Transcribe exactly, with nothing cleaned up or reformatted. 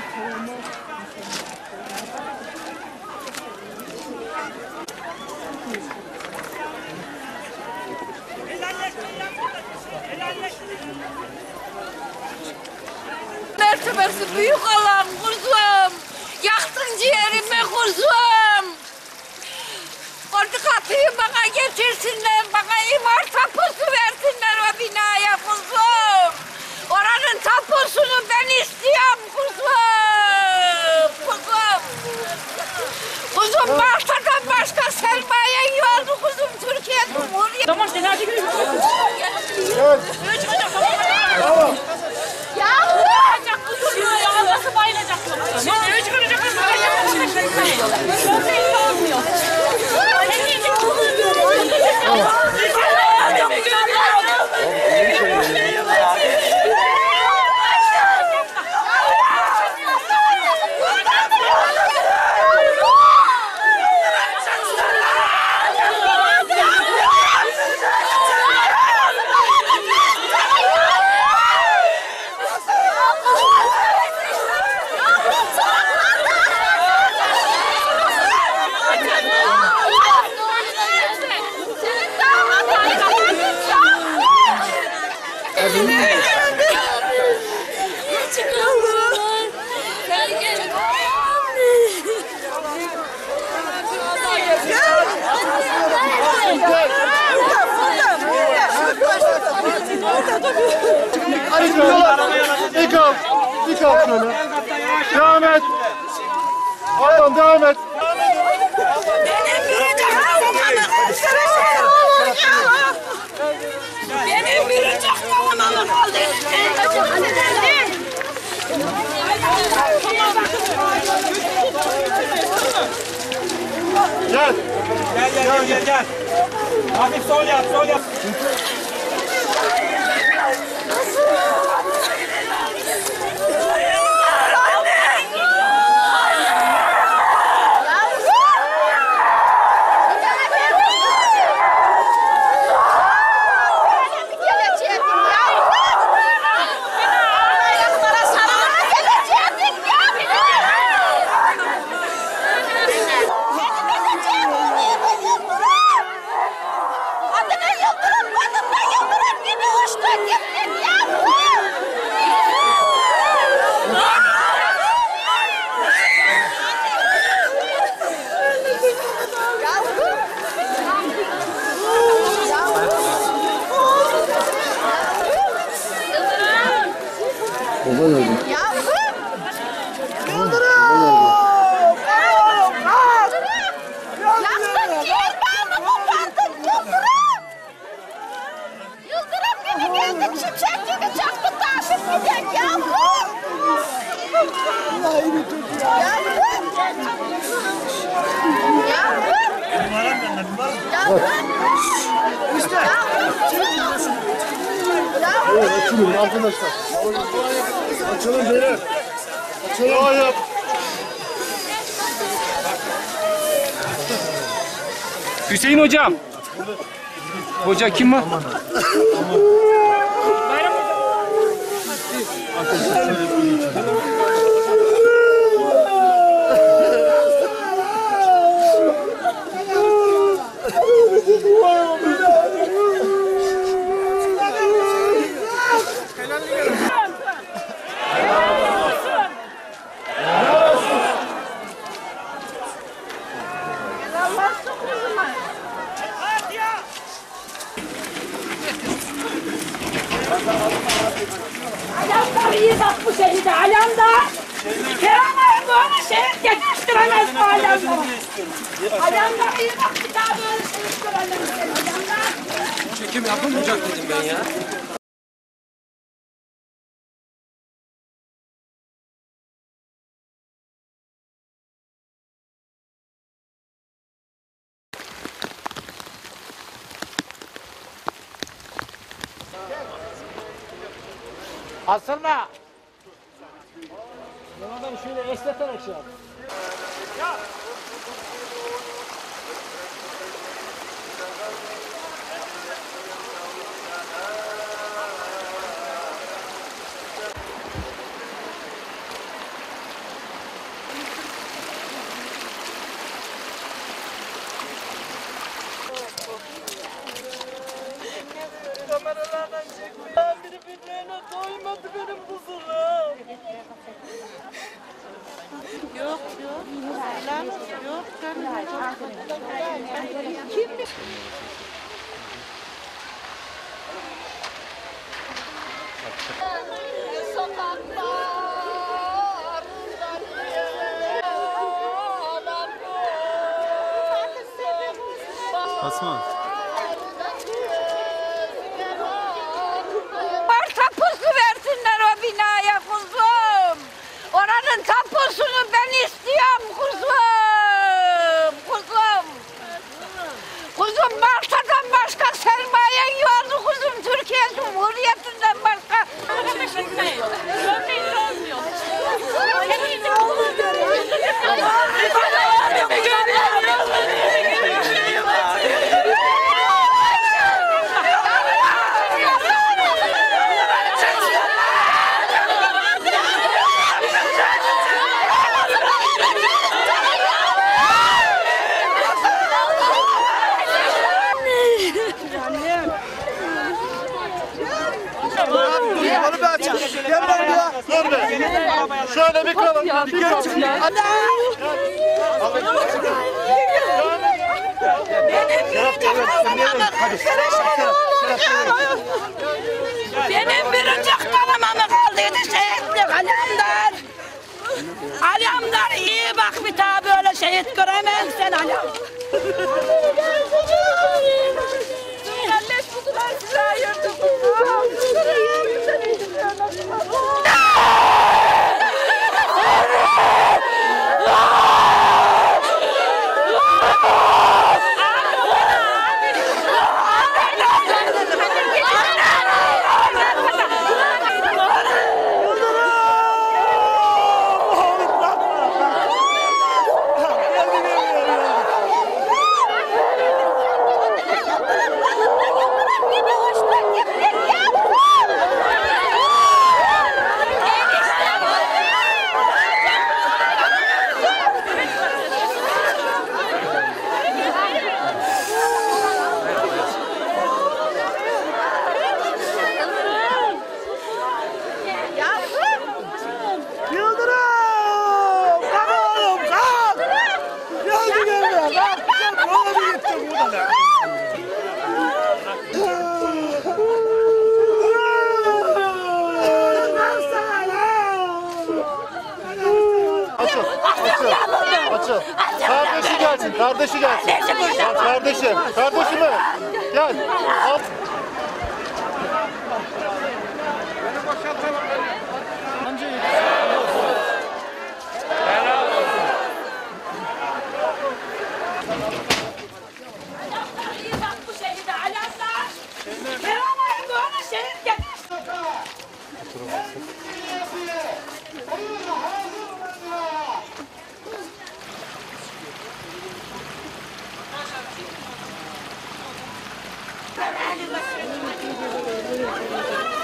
Mertebesi büyük olan kuzum. Yaktın ciğerimi kuzum. Kodikatıyı bana getirsinler, bana imar tapusu versinler o binaya kuzum. Oranın tapusunu ben istiyorum kuzum. Kuzum. Kuzum Malta'dan başka sermayen yoldu kuzum Türkiye Cumhuriyeti. Tamam sen hadi gidelim. Gel. Tamam. Ya Bayılacak kuzum ya. Nasıl bayılacak kuzum? Ne üç kıracak kuzum? Böyle olmuyor. Hadi gidiyorlar. İlk al. İlk al şöyle. Devam et. Aynen devam et. benim biricik babamı kaldı. Gel. Gel gel gel gel gel. Hafif sol yap sol yap. Baba nerede? Evet, açılın arkadaşlar. Açılın beyler. Açılın. Hayır. Hüseyin hocam. Hoca kim var? Alemdar iyi bak bu şehide Alemdar. Kerem Erdoğan'a şehit geçiştiremez bu Alemdar. Alemdar iyi bak bir daha böyle şehit görelim seni Alemdar. Çekim yapılmayacak dedim ben ya. Asılma! Yanından şöyle esneterek şey yap. Asma. Var tapusu versinler o binaya kuzum. Oranın tapusunu ben istiyorum kuzum. Kuzum. Kuzum Malta'dan başka sermayen yoktu kuzum. Türkiye Cumhuriyeti'nden başka. Dur be. Şöyle bir kalın. Bir kalın. Benim biricik kanımamı kaldıydı şehitlik Alemdar. Alemdar iyi bak bir daha böyle şehit göremem sen Alem. Elleş kutular size ayırdı kuzum. Açıl. Kardeşi gelsin. Kardeşi gelsin. Bak kardeşim. Kardeşime. Gel. Al. İyi bak bu şehide Alemdar. Kerem'e böyle şehit getirsin. Thank you.